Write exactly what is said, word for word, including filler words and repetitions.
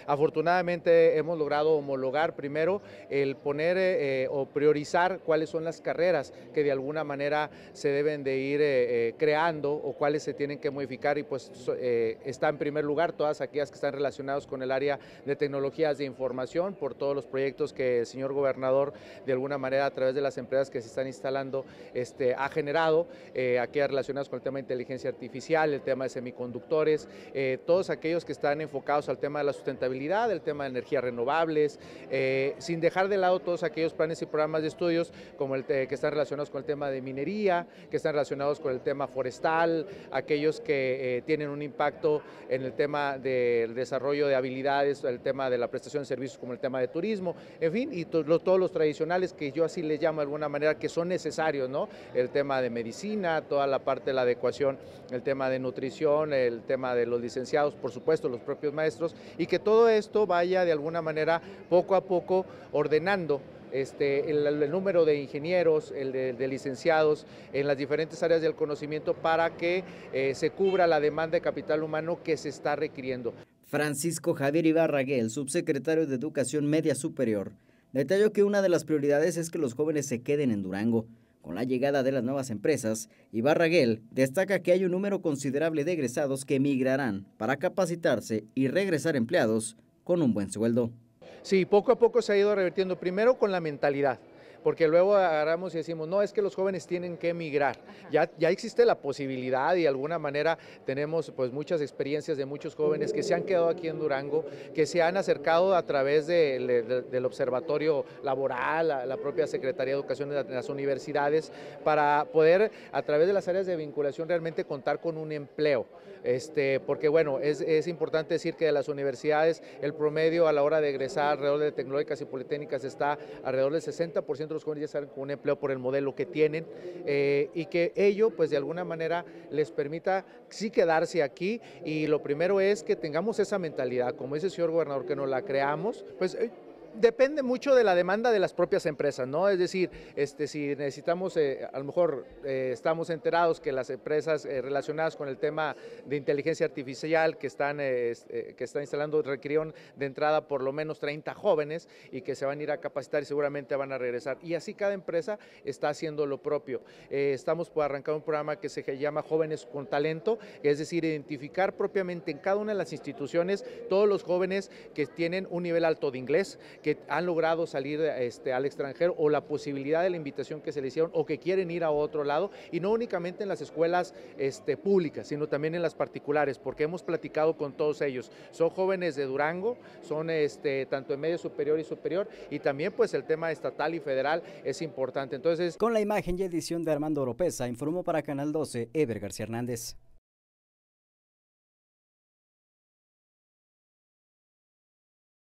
Afortunadamente hemos logrado homologar primero el poner eh, o priorizar cuáles son las carreras que de alguna manera se deben de ir eh, eh, creando o cuáles se tienen que modificar y pues eh, está en primer lugar todas aquellas que están relacionadas con el área de tecnologías de información por todos los proyectos que el señor gobernador de alguna manera a través de las empresas que se están instalando este, ha generado, eh, aquellas relacionadas con el tema de inteligencia artificial, el tema de semiconductores, eh, todos aquellos que están enfocados al tema de la sustentabilidad, el tema de energías renovables, eh, sin dejar de lado todos aquellos planes y programas de estudios como el que están relacionados con el tema de minería, que están relacionados con el tema forestal, aquellos que eh, tienen un impacto en el tema del desarrollo de habilidades, el tema de la prestación de servicios como el tema de turismo, en fin, y to lo, todos los tradicionales que yo así les llamo de alguna manera que son necesarios, ¿no? El tema de medicina, toda la parte de la adecuación, el tema de nutrición, el tema de los licenciados, por supuesto, los propios maestros, y que todo esto vaya de alguna manera poco a poco ordenando Este, el, el número de ingenieros, el de, de licenciados en las diferentes áreas del conocimiento para que eh, se cubra la demanda de capital humano que se está requiriendo. Francisco Javier Ibarraguel, subsecretario de Educación Media Superior, detalló que una de las prioridades es que los jóvenes se queden en Durango. Con la llegada de las nuevas empresas, Ibarraguel destaca que hay un número considerable de egresados que emigrarán para capacitarse y regresar empleados con un buen sueldo. Sí, poco a poco se ha ido revirtiendo, primero con la mentalidad, porque luego agarramos y decimos, no, es que los jóvenes tienen que emigrar. Ya, ya existe la posibilidad y de alguna manera tenemos pues muchas experiencias de muchos jóvenes que se han quedado aquí en Durango, que se han acercado a través de, de, del observatorio laboral, la, la propia Secretaría de Educación de las universidades, para poder a través de las áreas de vinculación realmente contar con un empleo. Este, porque bueno, es, es importante decir que de las universidades el promedio a la hora de egresar alrededor de tecnológicas y politécnicas está alrededor del sesenta por ciento de los jóvenes ya salen con un empleo por el modelo que tienen eh, y que ello pues de alguna manera les permita sí quedarse aquí y lo primero es que tengamos esa mentalidad, como dice el señor gobernador, que nos la creamos, pues eh, depende mucho de la demanda de las propias empresas, ¿no? Es decir, este, si necesitamos, eh, a lo mejor eh, estamos enterados que las empresas eh, relacionadas con el tema de inteligencia artificial que están, eh, eh, que están instalando requirieron de entrada por lo menos treinta jóvenes y que se van a ir a capacitar y seguramente van a regresar. Y así cada empresa está haciendo lo propio. Eh, estamos por arrancar un programa que se llama Jóvenes con Talento, es decir, identificar propiamente en cada una de las instituciones todos los jóvenes que tienen un nivel alto de inglés, que han logrado salir este, al extranjero o la posibilidad de la invitación que se le hicieron o que quieren ir a otro lado y no únicamente en las escuelas este, públicas, sino también en las particulares, porque hemos platicado con todos ellos. Son jóvenes de Durango, son este, tanto en medio superior y superior y también pues el tema estatal y federal es importante. Entonces, con la imagen y edición de Armando Oropesa, informó para Canal doce, Eber García Hernández.